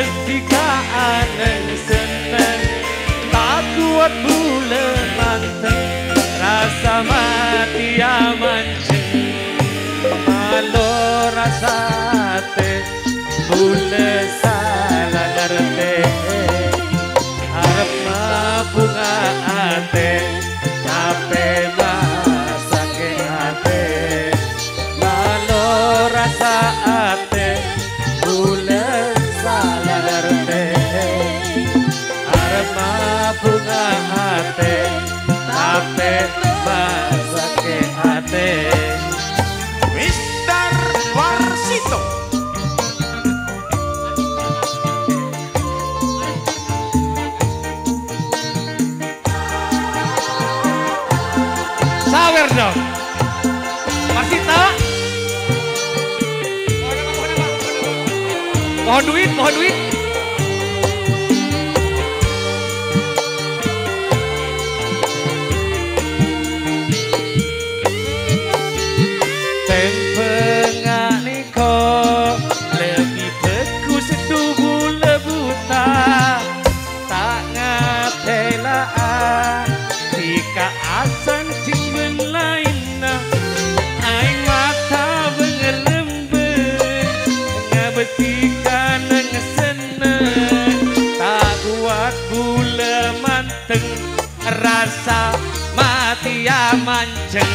bestika aneng seneng tak kuat bule manteng rasa mati amanceng malo rasa te bule salah ngerti harap bunga ate tapi masake ate malo rasa ate bule salah ngerti harap bunga ate tapi masake ate. Mister Warsito. Sawer dong Warsito. Mohon duit, mohon duit. Tempengan niko lebih bagus tubuh lebuta tak ngatela jika asan cimben lainna aing mata bengeremben ngabetikan ngeseneng tak kuat gula manteng rasa mati amanceng.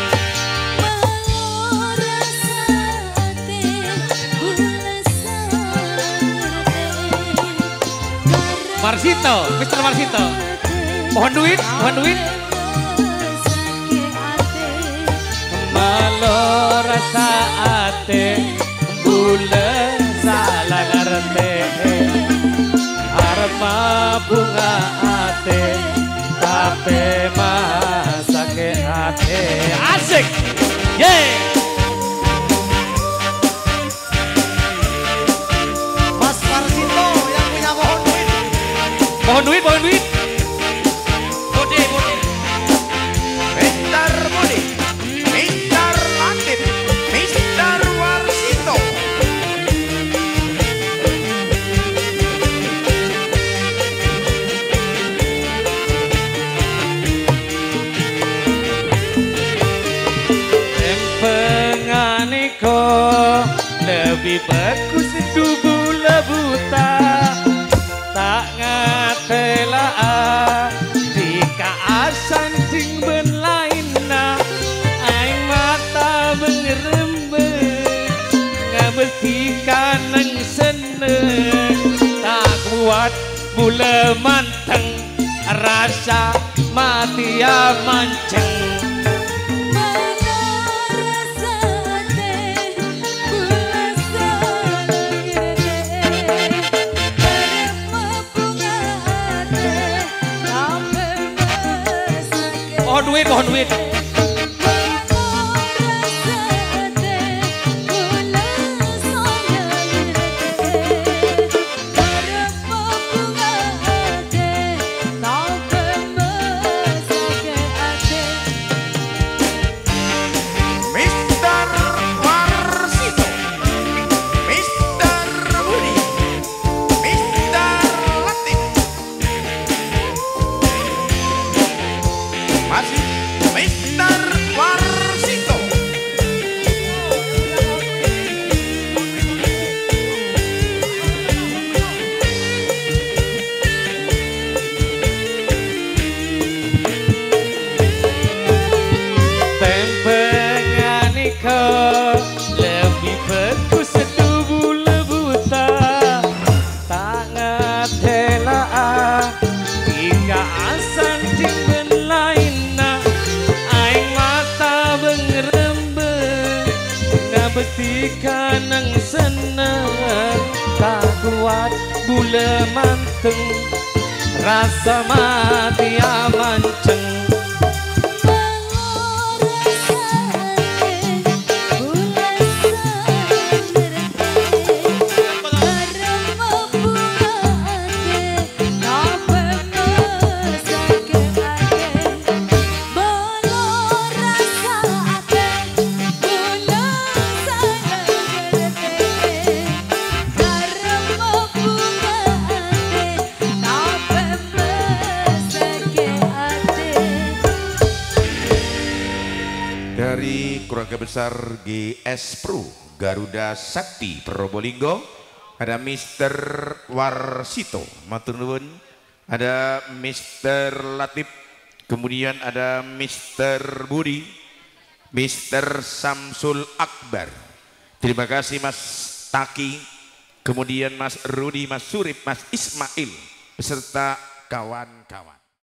Warsito, Mister Warsito. Mohon duit, mohon duit. Malo rasa ate, bule salah ngerti. Harap bunga ate, tapi masake ate. Asik, yeay. Mas Warsito yang punya mohon duit. Mohon duit, mohon duit. Budi, Budi. Mister Budi. Mister Latif. Mister Warsito. Tempengan niko lebih bagus tubuh lebuta tak ngatela jika asan cing ben lainna aing mata bengeremben ngabetikan neng seneng tak kuat bule manteng rasa mati amanceng. Mohon duit, mohon duit. Mister Warsito. Mister Budi. Mister Latif. Masih Mister Warsito. Tempengan niko lebih bagus tubuh lebuta tak ngatela jika asan cimben lainna aing mata bengeremben ngabetikan neng seneng tak kuat bule manteng rasa mati amanceng. Bunga dari keluarga besar GS Pro Garuda Sakti Probolinggo, ada Mr. Warsito matur nuwun, ada Mr. Latif, kemudian ada Mr. Budi, Mr. Samsul Akbar. Terima kasih Mas Taki, kemudian Mas Rudi, Mas Surip, Mas Ismail beserta kawan-kawan.